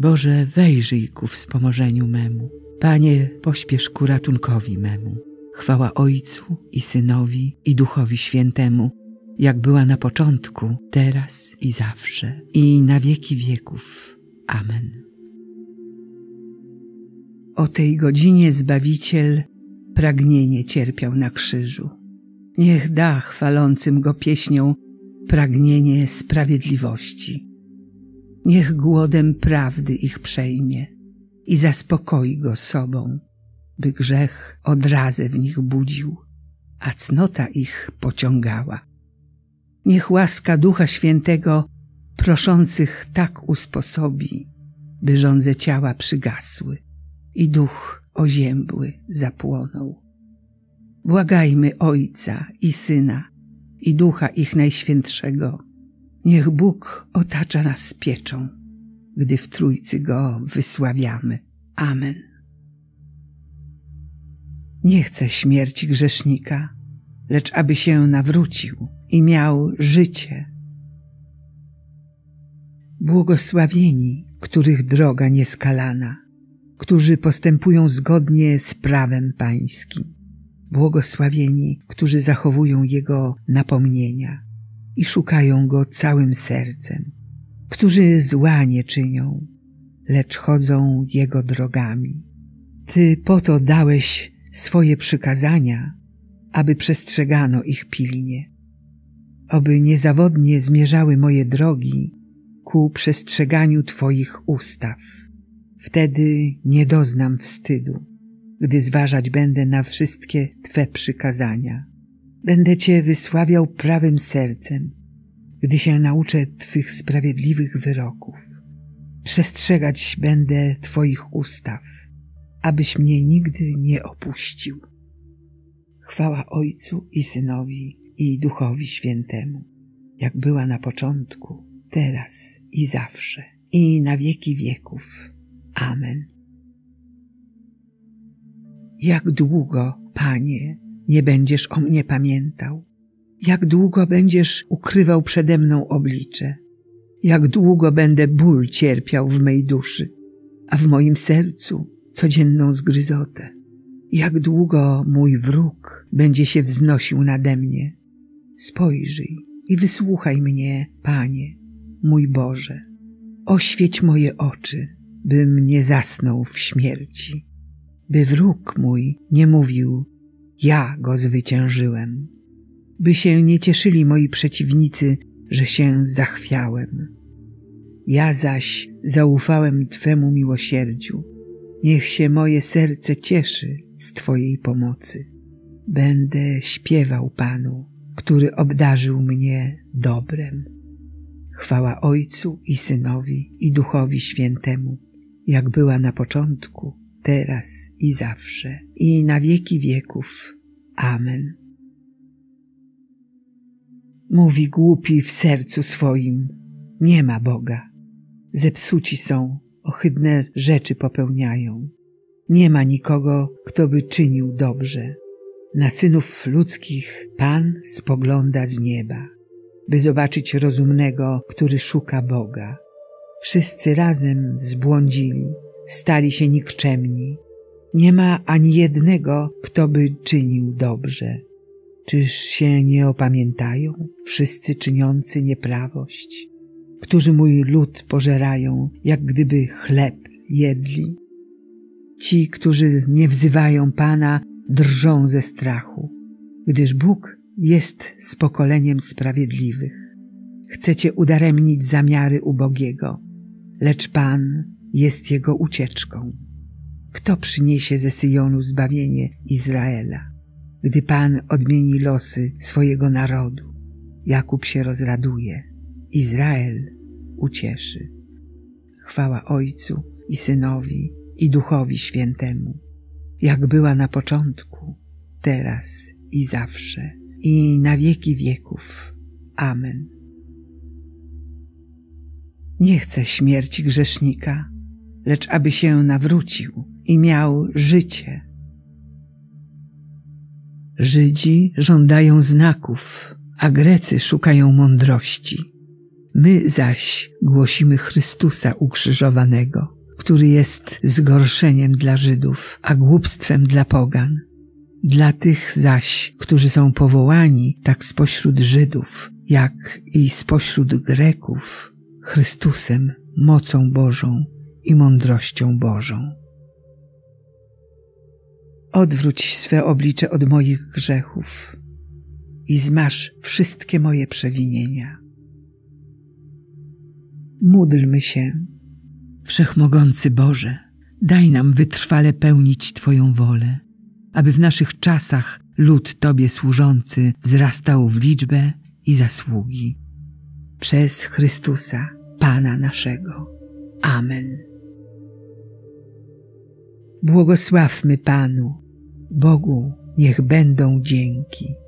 Boże, wejrzyj ku wspomożeniu memu. Panie, pośpiesz ku ratunkowi memu. Chwała Ojcu i Synowi i Duchowi Świętemu, jak była na początku, teraz i zawsze, i na wieki wieków. Amen. O tej godzinie Zbawiciel pragnienie cierpiał na krzyżu. Niech da chwalącym Go pieśnią pragnienie sprawiedliwości. Niech głodem prawdy ich przejmie i zaspokoi Go sobą, by grzech odrazę w nich budził, a cnota ich pociągała. Niech łaska Ducha Świętego proszących tak usposobi, by żądze ciała przygasły i duch oziębły zapłonął. Błagajmy Ojca i Syna i Ducha ich Najświętszego. Niech Bóg otacza nas pieczą, gdy w Trójcy Go wysławiamy. Amen. Nie chcę śmierci grzesznika, lecz aby się nawrócił i miał życie. Błogosławieni, których droga nieskalana, którzy postępują zgodnie z prawem Pańskim. Błogosławieni, którzy zachowują Jego napomnienia i szukają Go całym sercem, którzy zła nie czynią, lecz chodzą Jego drogami. Ty po to dałeś swoje przykazania, aby przestrzegano ich pilnie. Oby niezawodnie zmierzały moje drogi ku przestrzeganiu Twoich ustaw. Wtedy nie doznam wstydu, gdy zważać będę na wszystkie Twe przykazania. Będę Cię wysławiał prawym sercem, gdy się nauczę Twych sprawiedliwych wyroków. Przestrzegać będę Twoich ustaw, abyś mnie nigdy nie opuścił. Chwała Ojcu i Synowi i Duchowi Świętemu, jak była na początku, teraz i zawsze, i na wieki wieków. Amen. Jak długo, Panie, nie będziesz o mnie pamiętał? Jak długo będziesz ukrywał przede mną oblicze? Jak długo będę ból cierpiał w mej duszy, a w moim sercu codzienną zgryzotę? Jak długo mój wróg będzie się wznosił nade mnie? Spojrzyj i wysłuchaj mnie, Panie, mój Boże. Oświeć moje oczy, bym nie zasnął w śmierci, by wróg mój nie mówił, ja go zwyciężyłem, by się nie cieszyli moi przeciwnicy, że się zachwiałem. Ja zaś zaufałem Twemu miłosierdziu. Niech się moje serce cieszy z Twojej pomocy. Będę śpiewał Panu, który obdarzył mnie dobrem. Chwała Ojcu i Synowi i Duchowi Świętemu, jak była na początku, teraz i zawsze, i na wieki wieków. Amen. Mówi głupi w sercu swoim, nie ma Boga. Zepsuci są, ohydne rzeczy popełniają. Nie ma nikogo, kto by czynił dobrze. Na synów ludzkich Pan spogląda z nieba, by zobaczyć rozumnego, który szuka Boga. Wszyscy razem zbłądzili, stali się nikczemni. Nie ma ani jednego, kto by czynił dobrze. Czyż się nie opamiętają wszyscy czyniący nieprawość, którzy mój lud pożerają, jak gdyby chleb jedli? Ci, którzy nie wzywają Pana, drżą ze strachu, gdyż Bóg jest z pokoleniem sprawiedliwych. Chcecie udaremnić zamiary ubogiego, lecz Pan jest jego ucieczką. Kto przyniesie ze Syjonu zbawienie Izraela, gdy Pan odmieni losy swojego narodu? Jakub się rozraduje, Izrael ucieszy. Chwała Ojcu i Synowi i Duchowi Świętemu, jak była na początku, teraz i zawsze, i na wieki wieków. Amen. Nie chcę śmierci grzesznika, lecz aby się nawrócił i miał życie. Żydzi żądają znaków, a Grecy szukają mądrości. My zaś głosimy Chrystusa ukrzyżowanego, który jest zgorszeniem dla Żydów, a głupstwem dla pogan. Dla tych zaś, którzy są powołani, tak spośród Żydów, jak i spośród Greków, Chrystusem, mocą Bożą i mądrością Bożą. Odwróć swe oblicze od moich grzechów i zmaż wszystkie moje przewinienia. Módlmy się. Wszechmogący Boże, daj nam wytrwale pełnić Twoją wolę, aby w naszych czasach lud Tobie służący wzrastał w liczbę i zasługi. Przez Chrystusa, Pana naszego. Amen. Błogosławmy Panu, Bogu niech będą dzięki.